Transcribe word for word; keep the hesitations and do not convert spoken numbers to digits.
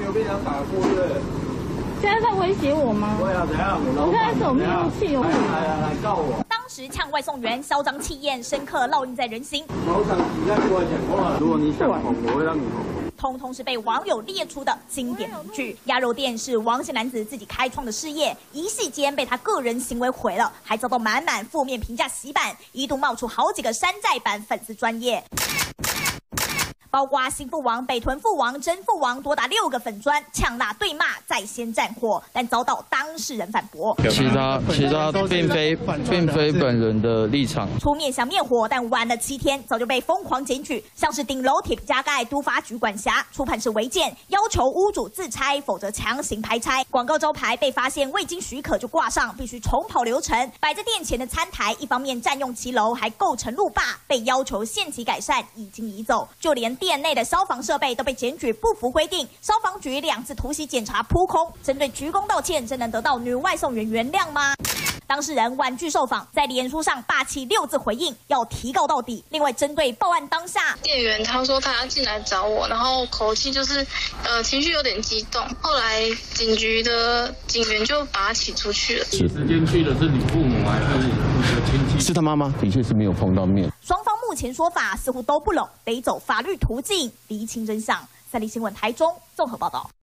有被人家打过的。 现在在威胁我吗？ 对啊，怎样？ 我现在手没有气，有来来来告我。 当时呛外送员嚣张气焰，深刻烙印在人心。 我想你在跟我讲话，如果你想红，我会让你红。 通通是被网友列出的经典名句。鸭肉店是王姓男子自己开创的事业，一夕间被他个人行为毁了，还遭到满满负面评价洗版，一度冒出好几个山寨版粉丝专页。 包括新父王、北屯父王、真父王多达六个粉专呛辣对骂，在先战火，但遭到当事人反驳。 其他其他并非并非本人的立场。 出面想灭火，但晚了七天，早就被疯狂检举，像是顶楼铁皮加盖，都发局管辖，初判是违建，要求屋主自拆，否则强行排拆。广告招牌被发现未经许可就挂上，必须重跑流程。摆在店前的餐台，一方面占用骑楼，还构成路霸，被要求限期改善，已经移走，就连 店内的消防设备都被检举不符规定，消防局两次突袭检查扑空。针对鞠躬道歉，真能得到女外送员原谅吗？当事人婉拒受访，在脸书上霸气六字回应，要提告到底。另外，针对报案当下， 店员他说他要进来找我，然后口气就是呃情绪有点激动。后来警局的警员就把他请出去了。 时间去的是你父母还是你的亲戚？ 是他妈妈，的确是没有碰到面。 双方目前说法似乎都不拢，得走法律途径厘清真相。三立新闻台中综合报道。